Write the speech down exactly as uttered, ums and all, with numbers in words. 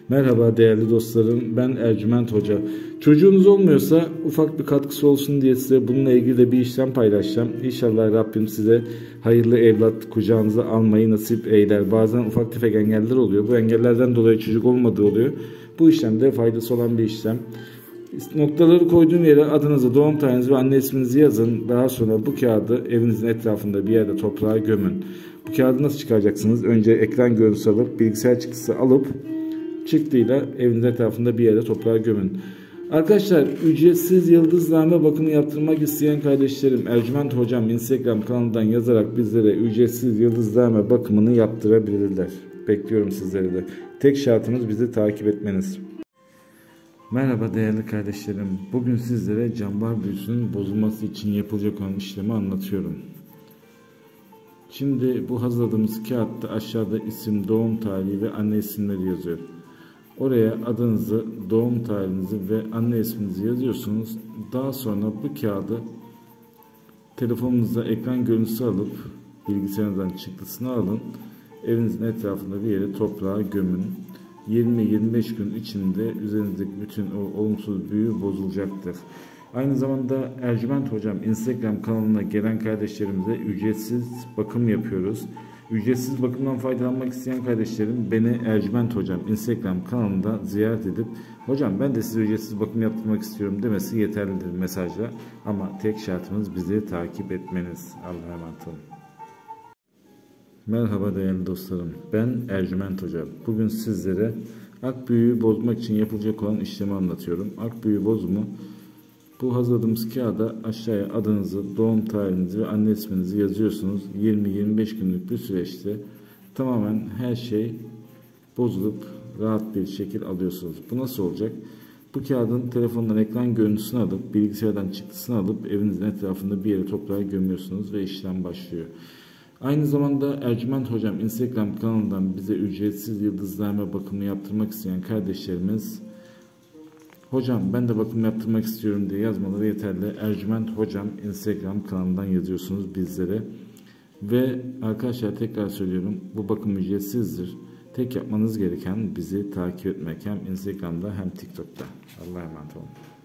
Merhaba değerli dostlarım, ben Ercüment Hoca. Çocuğunuz olmuyorsa ufak bir katkısı olsun diye size bununla ilgili de bir işlem paylaşacağım. İnşallah Rabbim size hayırlı evlat kucağınıza almayı nasip eyler. Bazen ufak tefek engeller oluyor. Bu engellerden dolayı çocuk olmadığı oluyor. Bu işlemde faydası olan bir işlem. Noktaları koyduğum yere adınızı, doğum tarihinizi ve anne isminizi yazın. Daha sonra bu kağıdı evinizin etrafında bir yerde toprağa gömün. Bu kağıdı nasıl çıkaracaksınız? Önce ekran görüntüsü alıp, bilgisayar çıktısı alıp çıktıyla evinizin etrafında bir yere toprağa gömün. Arkadaşlar, ücretsiz yıldızlarma bakımı yaptırmak isteyen kardeşlerim, Ercüment Hocam Instagram kanalından yazarak bizlere ücretsiz yıldızlarma bakımını yaptırabilirler. Bekliyorum sizleri de. Tek şartımız bizi takip etmeniz. Merhaba değerli kardeşlerim. Bugün sizlere cambar büyüsünün bozulması için yapılacak olan işlemi anlatıyorum. Şimdi bu hazırladığımız kağıtta aşağıda isim, doğum tarihi ve anne isimleri yazıyor. Oraya adınızı, doğum tarihinizi ve anne isminizi yazıyorsunuz. Daha sonra bu kağıdı telefonunuzda ekran görüntüsü alıp bilgisayarınızdan çıktısını alın. Evinizin etrafında bir yere toprağa gömün. yirmi yirmi beş gün içinde üzerinizdeki bütün o olumsuz büyü bozulacaktır. Aynı zamanda Ercüment Hocam Instagram kanalına gelen kardeşlerimize ücretsiz bakım yapıyoruz. Ücretsiz bakımdan faydalanmak isteyen kardeşlerim beni Ercüment Hocam Instagram kanalında ziyaret edip hocam ben de size ücretsiz bakım yaptırmak istiyorum demesi yeterlidir mesajla. Ama tek şartımız bizi takip etmeniz. Allah'a emanet olun. Merhaba değerli dostlarım, ben Ercüment Hoca. Bugün sizlere ak büyüyü bozmak için yapılacak olan işlemi anlatıyorum. Ak büyü bozumu, bu hazırladığımız kağıda aşağıya adınızı, doğum tarihinizi ve anne isminizi yazıyorsunuz. yirmi yirmi beş günlük bir süreçte tamamen her şey bozulup rahat bir şekil alıyorsunuz. Bu nasıl olacak? Bu kağıdın telefondan ekran görüntüsünü alıp bilgisayardan çıktısını alıp evinizin etrafında bir yere toprağa gömüyorsunuz ve işlem başlıyor. Aynı zamanda Ercüment Hocam Instagram kanalından bize ücretsiz yıldızlarma bakımı yaptırmak isteyen kardeşlerimiz hocam ben de bakım yaptırmak istiyorum diye yazmaları yeterli. Ercüment Hocam Instagram kanalından yazıyorsunuz bizlere. Ve arkadaşlar tekrar söylüyorum, bu bakım ücretsizdir. Tek yapmanız gereken bizi takip etmek, hem Instagram'da hem TikTok'ta. Allah'a emanet olun.